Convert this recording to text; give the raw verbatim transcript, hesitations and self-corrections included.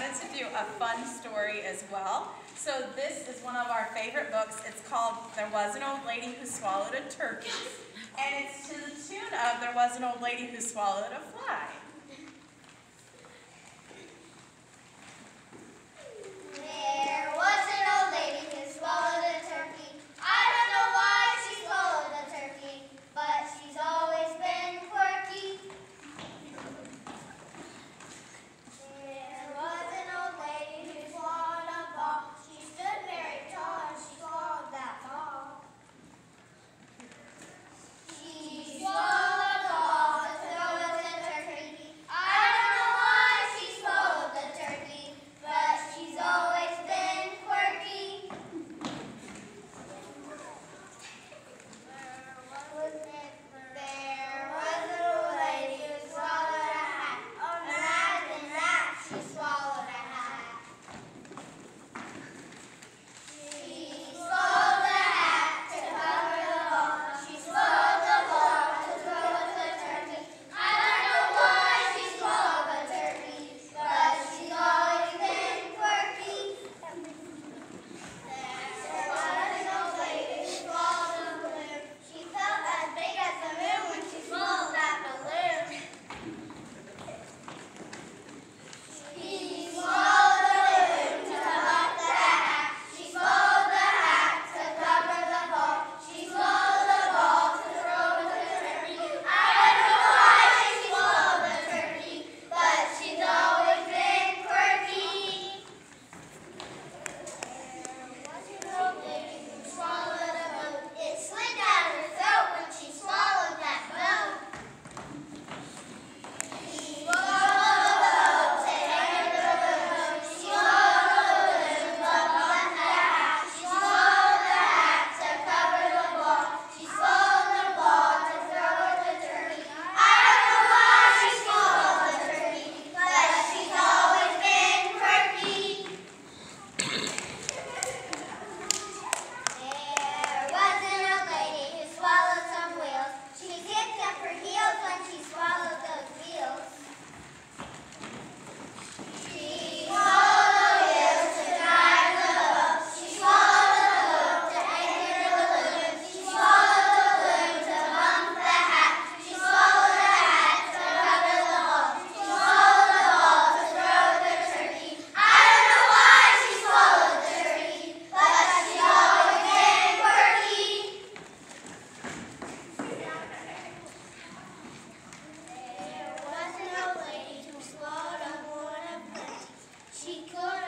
decided to do a fun story as well. So this is one of our favorite books. It's called There Was an Old Lady Who Swallowed a Turkey. And it's to the tune of There Was an Old Lady Who Swallowed a Fly. There was an old lady who swallowed a turkey. I don't know why she swallowed a turkey, but she's always been quirky. There was an old lady who swallowed a ball. She stood very tall and she swallowed that ball. She swallowed a ball to throw at the turkey. I don't know why she swallowed the turkey, but she's always been quirky. There was an old lady who swallowed a hat. Imagine that, she swallowed a hat. She swallowed the hat to cover the ball. She swallowed the ball to throw at the turkey. I don't know why she swallowed the turkey, but she's always been quirky. There was an old lady who swallowed a balloon. She felt as big as the moon when she swallowed that balloon. She swallowed the balloon to cover the hat. She swallowed the hat to cover the ball. She swallowed the ball to throw at the turkey. I don't know why she swallowed the turkey, but she's always been quirky. There was an old lady who swallowed a bone. It slid down her throat when she swallowed that bone. She swallowed the bone to hang the balloon. She swallowed the balloon above the hat. She swallowed the hat to cover the ball. She swallowed the ball to throw at the turkey. I don't know why she swallowed the turkey, but she's always been quirky. There was an old lady who swallowed some wheels. She kicked up her heels when she swallowed those wheels. She swallowed the wheels to drive the boat. She swallowed the boat to anchor the balloon. She swallowed the balloon to bump the hat. She swallowed the hat to cover the ball. She swallowed the ball to throw at the turkey. I don't know why she swallowed the turkey, but she's always been quirky. There was an old lady who swallowed a horn of plenty. She could